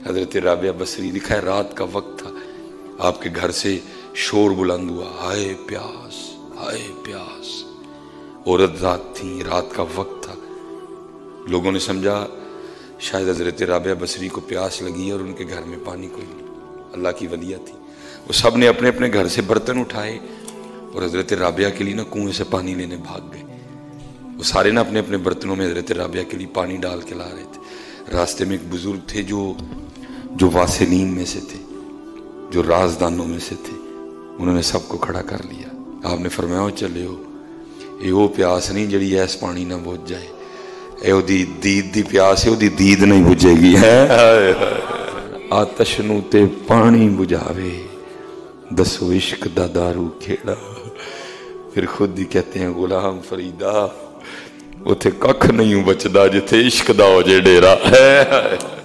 حضرت رابعہ بصری، لکھا ہے رات کا وقت تھا، آپ کے گھر سے شور بلند ہوا، ہائے پیاس ہائے پیاس۔ عورت ذات تھی، رات کا وقت تھا، لوگوں نے سمجھا شاید حضرت رابعہ بصری کو پیاس لگی ہے اور ان کے گھر میں پانی کوئی نہیں۔ اللہ کی ولیہ تھی، وہ سب نے اپنے اپنے گھر سے برتن اٹھائے اور حضرت رابعہ کے لیے نا کنویں سے پانی لینے بھاگ گئے۔ وہ سارے نا اپنے اپنے برتنوں میں حضرت رابعہ کے لیے پانی ڈال کے لا رہے تھے۔ راستے میں ایک بزرگ تھے جو واسلین میں سے تھے، جو رازدانوں میں سے تھے، انہوں نے سب کو کھڑا کر لیا۔ آپ نے فرمایا چلے ہو، یہ وہ پیاس نہیں جڑی ایس پانی نہ بجھ جائے، اے او دی دید دی پیاس ہے، او دی دید نہیں بجھے گی ہے۔ آتش نو تے پانی بجھاوے، دسو عشق دا دارو کھیڑا۔ پھر خود ہی کہتے ہیں غلام فریدہ اتھے ککھ نہیں بچدا جتھے عشق دا ہو جے ڈیرا ہے۔